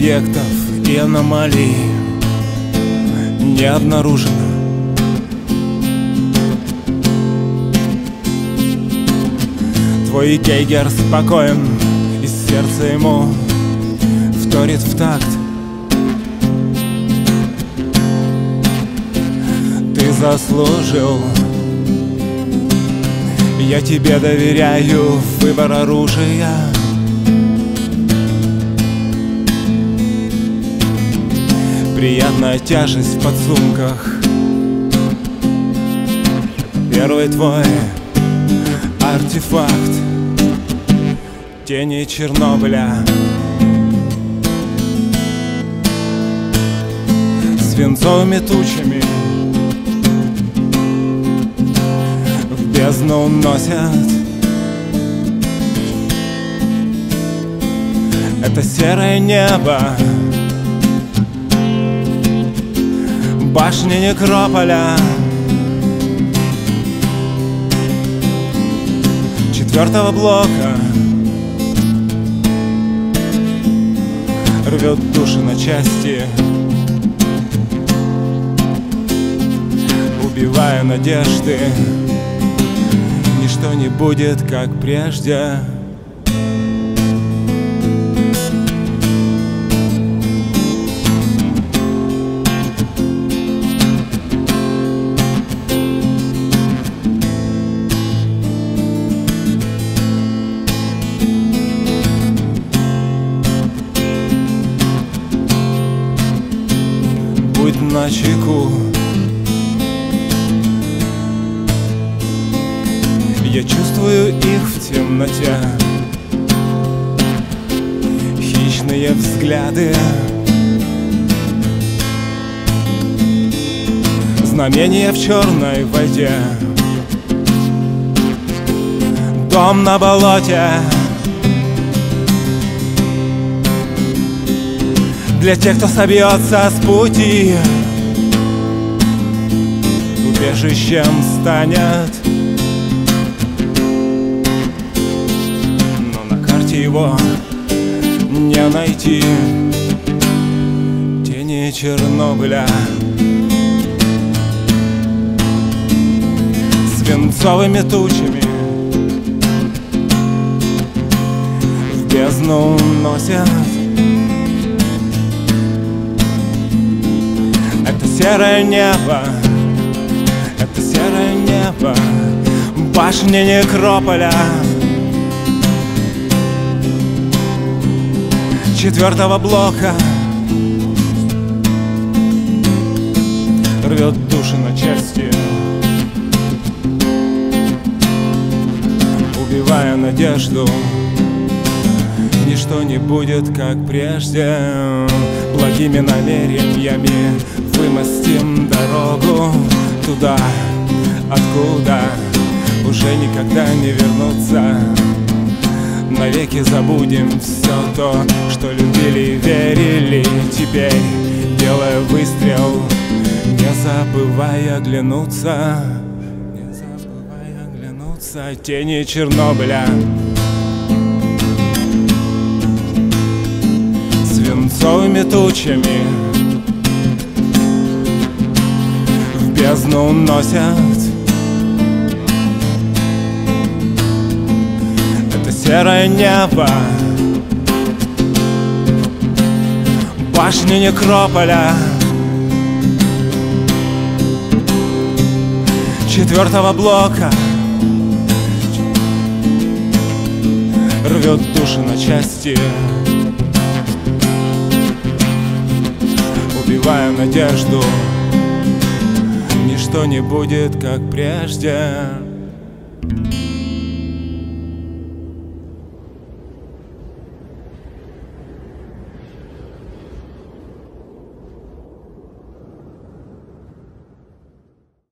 объектов и аномалий не обнаружено. Твой Гейгер спокоен, и сердце ему вторит в такт. Ты заслужил, я тебе доверяю выбор оружия. Приятная тяжесть в подсумках. Первый твой артефакт — тени Чернобыля. Свинцовыми тучами в бездну уносят. Это серое небо, башни некрополя, четвертого блока. Рвет души на части, убивая надежды. Ничто не будет, как прежде. Будь начеку, я чувствую их в темноте. Хищные взгляды, знамения в черной воде. Дом на болоте для тех, кто собьется с пути. Убежищем станет, но на карте его не найти. Тени Чернобыля свинцовыми тучами в бездну носят. Это серое небо, это серое небо, башни некрополя, четвертого блока. Рвет души на части, убивая надежду. Ничто не будет, как прежде. Благими намерениями вымостим дорогу туда, откуда уже никогда не вернуться. Навеки забудем все то, что любили и верили. Теперь, делая выстрел, не забывай оглянуться, не забывай оглянуться. Тени Чернобыля свинцовыми тучами в бездну уносят. Это серое небо, башни некрополя, четвертого блока. Рвет души на части, убивая надежду. Ничто не будет, как прежде.